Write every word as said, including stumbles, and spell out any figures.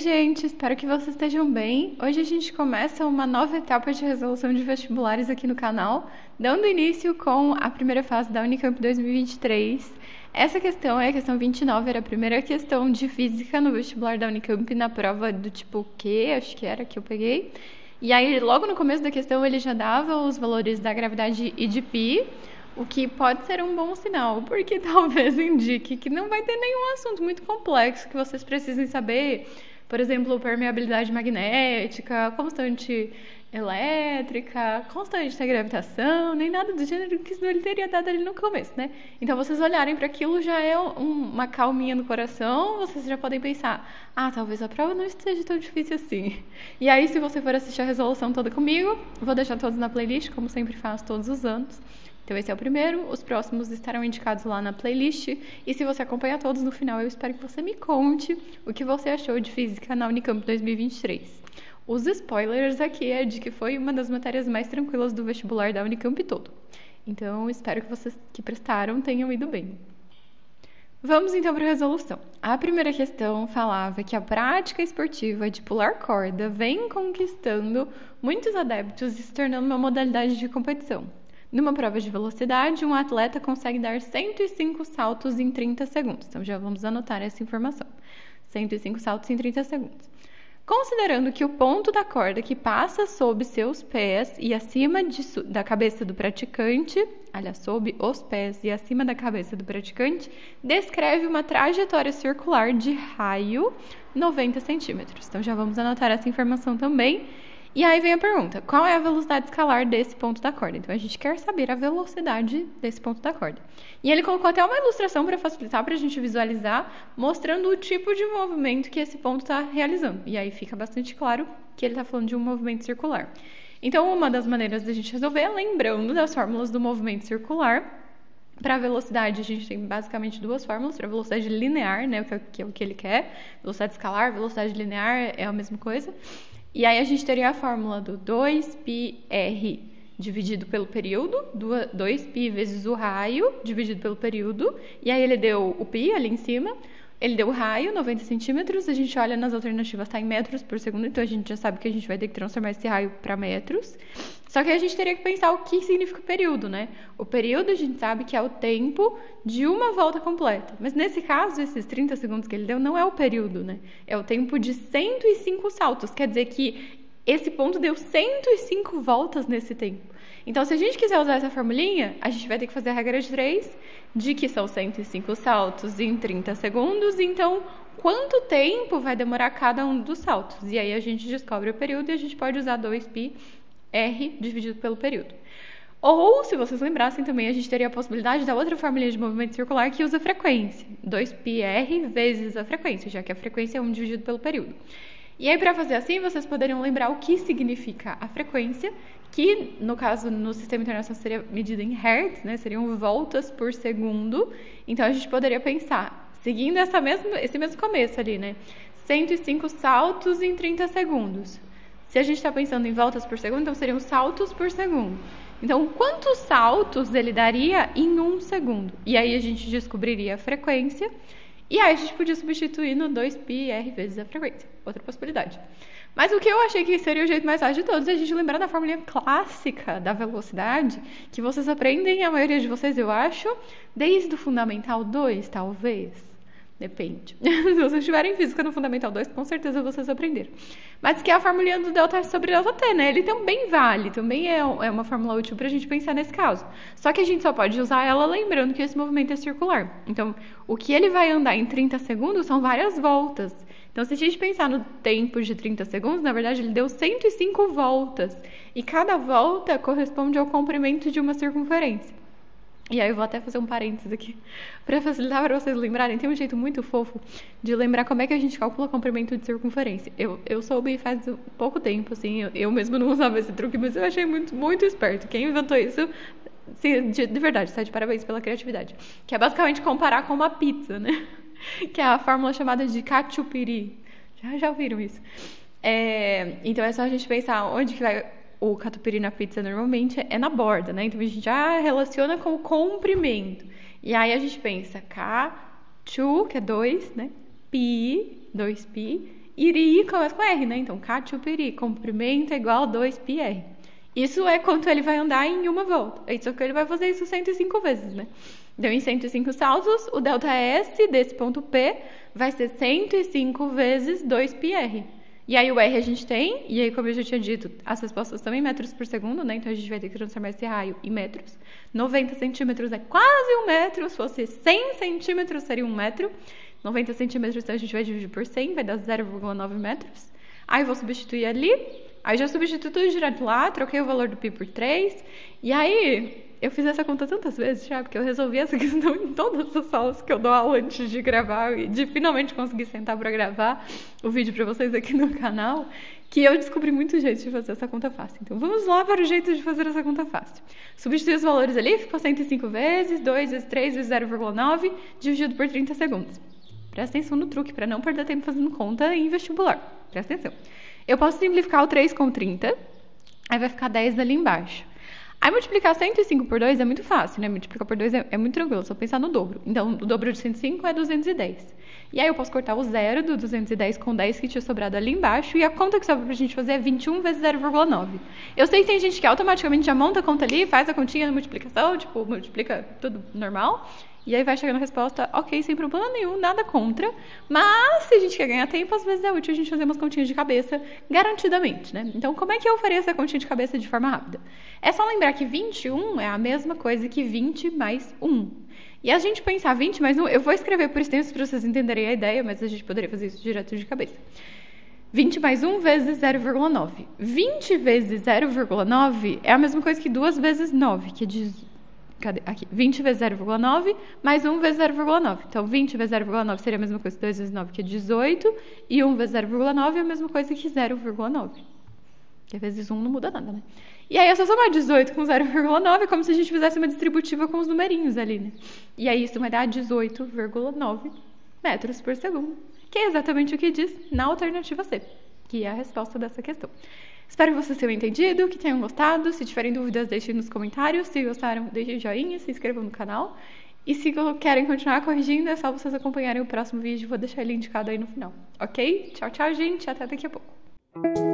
gente, espero que vocês estejam bem. Hoje a gente começa uma nova etapa de resolução de vestibulares aqui no canal, dando início com a primeira fase da Unicamp dois mil e vinte e três. Essa questão é a questão vinte e nove, era a primeira questão de física no vestibular da Unicamp, na prova do tipo Q, acho que era que eu peguei. E aí, logo no começo da questão, ele já dava os valores da gravidade e de π, o que pode ser um bom sinal, porque talvez indique que não vai ter nenhum assunto muito complexo que vocês precisem saber. Por exemplo, permeabilidade magnética, constante elétrica, constante da gravitação, nem nada do gênero, que senão ele teria dado ali no começo, né? Então, vocês olharem para aquilo já é um, uma calminha no coração, vocês já podem pensar, ah, talvez a prova não esteja tão difícil assim. E aí, se você for assistir a resolução toda comigo, vou deixar todos na playlist, como sempre faço todos os anos. Então esse é o primeiro, os próximos estarão indicados lá na playlist, e se você acompanhar todos no final, eu espero que você me conte o que você achou de física na Unicamp dois mil e vinte e três. Os spoilers aqui é de que foi uma das matérias mais tranquilas do vestibular da Unicamp todo. Então espero que vocês que prestaram tenham ido bem. Vamos então para a resolução. A primeira questão falava que a prática esportiva de pular corda vem conquistando muitos adeptos e se tornando uma modalidade de competição. Numa prova de velocidade, um atleta consegue dar cento e cinco saltos em trinta segundos. Então, já vamos anotar essa informação. cento e cinco saltos em trinta segundos. Considerando que o ponto da corda que passa sob seus pés e acima de, da cabeça do praticante, aliás, sob os pés e acima da cabeça do praticante, descreve uma trajetória circular de raio noventa centímetros. Então, já vamos anotar essa informação também. E aí vem a pergunta, qual é a velocidade escalar desse ponto da corda? Então, a gente quer saber a velocidade desse ponto da corda. E ele colocou até uma ilustração para facilitar, para a gente visualizar, mostrando o tipo de movimento que esse ponto está realizando. E aí fica bastante claro que ele está falando de um movimento circular. Então, uma das maneiras da gente resolver é lembrando das fórmulas do movimento circular. Para a velocidade, a gente tem basicamente duas fórmulas. Para a velocidade linear, né, que é o que ele quer. Velocidade escalar, velocidade linear é a mesma coisa. E aí a gente teria a fórmula do dois πr dividido pelo período, dois π vezes o raio dividido pelo período, e aí ele deu o π ali em cima, ele deu o raio, noventa centímetros, a gente olha nas alternativas, está em metros por segundo, então a gente já sabe que a gente vai ter que transformar esse raio para metros. Só que a gente teria que pensar o que significa o período, né? O período a gente sabe que é o tempo de uma volta completa. Mas nesse caso, esses trinta segundos que ele deu não é o período, né? É o tempo de cento e cinco saltos. Quer dizer que esse ponto deu cento e cinco voltas nesse tempo. Então, se a gente quiser usar essa formulinha, a gente vai ter que fazer a regra de três, de que são cento e cinco saltos em trinta segundos. Então, quanto tempo vai demorar cada um dos saltos? E aí a gente descobre o período e a gente pode usar dois πr dividido pelo período. Ou, se vocês lembrassem também, a gente teria a possibilidade da outra formulinha de movimento circular que usa frequência. dois πr vezes a frequência, já que a frequência é um dividido pelo período. E aí, para fazer assim, vocês poderiam lembrar o que significa a frequência, que, no caso, no sistema internacional seria medida em hertz, né? Seriam voltas por segundo. Então, a gente poderia pensar, seguindo essa mesma, esse mesmo começo ali, né? cento e cinco saltos em trinta segundos. Se a gente está pensando em voltas por segundo, então seriam saltos por segundo. Então, quantos saltos ele daria em um segundo? E aí, a gente descobriria a frequência. E aí a gente podia substituir no dois πr vezes a frequência. Outra possibilidade. Mas o que eu achei que seria o jeito mais fácil de todos é a gente lembrar da fórmula clássica da velocidade, que vocês aprendem, a maioria de vocês, eu acho, desde o Fundamental dois, talvez. Depende. Se vocês estiverem física no Fundamental dois, com certeza vocês aprenderam. Mas que é a formulinha do delta sobre delta t, né? Ele também vale, também é uma fórmula útil para a gente pensar nesse caso. Só que a gente só pode usar ela lembrando que esse movimento é circular. Então, o que ele vai andar em trinta segundos são várias voltas. Então, se a gente pensar no tempo de trinta segundos, na verdade, ele deu cento e cinco voltas. E cada volta corresponde ao comprimento de uma circunferência. E aí eu vou até fazer um parênteses aqui, para facilitar para vocês lembrarem. Tem um jeito muito fofo de lembrar como é que a gente calcula comprimento de circunferência. Eu, eu soube faz pouco tempo, assim, eu, eu mesmo não usava esse truque, mas eu achei muito, muito esperto. Quem inventou isso, sim, de, de verdade, está de parabéns pela criatividade. Que é basicamente comparar com uma pizza, né? Que é a fórmula chamada de catupiry. Já, já ouviram isso? É, então é só a gente pensar onde que vai... O catupiry na pizza normalmente é na borda, né? Então a gente já relaciona com o comprimento. E aí a gente pensa K, two, que é dois, né? Pi, dois π, Iri começa com R, né? Então, cachupiri, comprimento é igual a dois pi r. Isso é quanto ele vai andar em uma volta. Só que ele vai fazer isso cento e cinco vezes, né? Então, em cento e cinco saltos, o delta S desse ponto P vai ser cento e cinco vezes dois pi r. E aí o R a gente tem, e aí como eu já tinha dito, as respostas estão em metros por segundo, né? Então a gente vai ter que transformar esse raio em metros. noventa centímetros é quase um metro, se fosse cem centímetros seria um metro. noventa centímetros, então a gente vai dividir por cem, vai dar zero vírgula nove metros. Aí eu vou substituir ali, aí já substitui tudo direto lá, troquei o valor do pi por três, e aí eu fiz essa conta tantas vezes já, porque eu resolvi essa questão em todas as aulas que eu dou aula antes de gravar e de finalmente conseguir sentar para gravar o vídeo para vocês aqui no canal, que eu descobri muito jeito de fazer essa conta fácil. Então vamos lá para o jeito de fazer essa conta fácil. Substituir os valores ali, ficou cento e cinco vezes, dois vezes três vezes zero vírgula nove, dividido por trinta segundos. Presta atenção no truque, para não perder tempo fazendo conta em vestibular. Presta atenção. Eu posso simplificar o três com trinta, aí vai ficar dez ali embaixo. Aí multiplicar cento e cinco por dois é muito fácil, né? Multiplicar por dois é, é muito tranquilo, só pensar no dobro. Então, o dobro de cento e cinco é duzentos e dez. E aí eu posso cortar o zero do duzentos e dez com dez que tinha sobrado ali embaixo, e a conta que sobra pra gente fazer é vinte e um vezes zero vírgula nove. Eu sei que tem gente que automaticamente já monta a conta ali, faz a continha da multiplicação, tipo, multiplica tudo normal, e aí vai chegando a resposta, ok, sem problema nenhum, nada contra, mas se a gente quer ganhar tempo, às vezes é útil a gente fazer umas continhas de cabeça, garantidamente, né? Então, como é que eu faria essa continha de cabeça de forma rápida? É só lembrar que vinte e um é a mesma coisa que vinte mais um. E a gente pensar vinte mais um, eu vou escrever por extenso para vocês entenderem a ideia, mas a gente poderia fazer isso direto de cabeça. vinte mais um vezes zero vírgula nove. vinte vezes zero vírgula nove é a mesma coisa que duas vezes nove, que é dezoito. Cadê? Aqui. vinte vezes zero vírgula nove mais um vezes zero vírgula nove. Então, vinte vezes zero vírgula nove seria a mesma coisa que dois vezes nove, que é dezoito. E um vezes zero vírgula nove é a mesma coisa que zero vírgula nove. Que vezes um não muda nada, né? E aí, é só somar dezoito com zero vírgula nove, é como se a gente fizesse uma distributiva com os numerinhos ali, né? E aí, isso vai dar dezoito vírgula nove metros por segundo. Que é exatamente o que diz na alternativa C, que é a resposta dessa questão. Espero que vocês tenham entendido, que tenham gostado. Se tiverem dúvidas, deixem nos comentários. Se gostaram, deixem joinha, se inscrevam no canal. E se querem continuar corrigindo, é só vocês acompanharem o próximo vídeo. Vou deixar ele indicado aí no final. Ok? Tchau, tchau, gente. Até daqui a pouco.